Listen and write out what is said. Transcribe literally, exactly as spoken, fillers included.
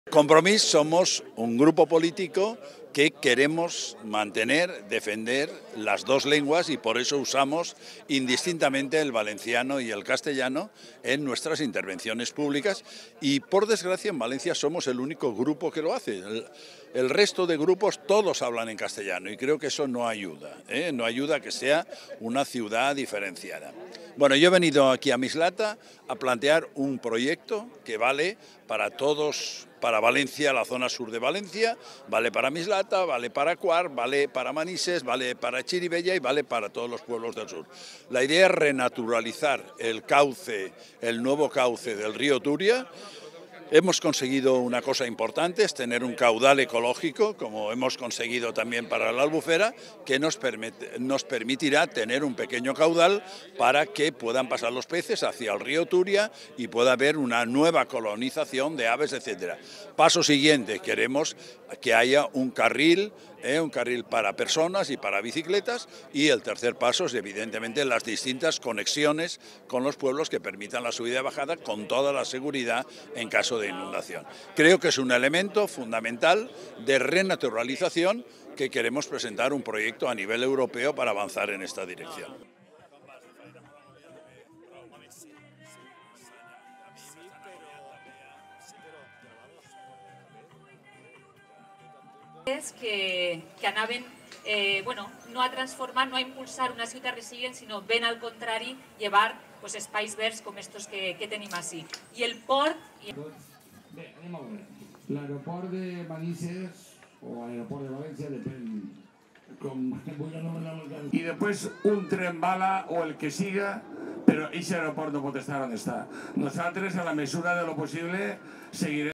Compromís somos un grupo político que queremos mantener, defender las dos lenguas y por eso usamos indistintamente el valenciano y el castellano en nuestras intervenciones públicas y por desgracia en Valencia somos el único grupo que lo hace. El, el resto de grupos todos hablan en castellano y creo que eso no ayuda, ¿eh? No ayuda a que sea una ciudad diferenciada. Bueno, yo he venido aquí a Mislata a plantear un proyecto que vale para todos, para Valencia, la zona sur de Valencia, vale para Mislata, vale para Quart, vale para Manises, vale para Chirivella y vale para todos los pueblos del sur. La idea es renaturalizar el cauce, el nuevo cauce del río Turia. Hemos conseguido una cosa importante, es tener un caudal ecológico, como hemos conseguido también para la Albufera, que nos, permite, nos permitirá tener un pequeño caudal para que puedan pasar los peces hacia el río Turia y pueda haber una nueva colonización de aves, etcétera. Paso siguiente, queremos que haya un carril, eh, un carril para personas y para bicicletas, y el tercer paso es evidentemente las distintas conexiones con los pueblos que permitan la subida y bajada con toda la seguridad en caso de de inundación. Creo que es un elemento fundamental de renaturalización que queremos presentar un proyecto a nivel europeo para avanzar en esta dirección. És que, que anaven eh, bueno, no a transformar, no a impulsar una ciutat resilient, sinó ben al contrari, llevar pues, espais verds com estos que, que tenim així. I el port... I... Bé, anem a veure. L'aeroport de Manises o l'aeroport de València, depèn com vull anomenar el... I després un tren bala o el que siga, però aquest aeroport no pot estar on està. Nosaltres, a la mesura de lo possible, seguirem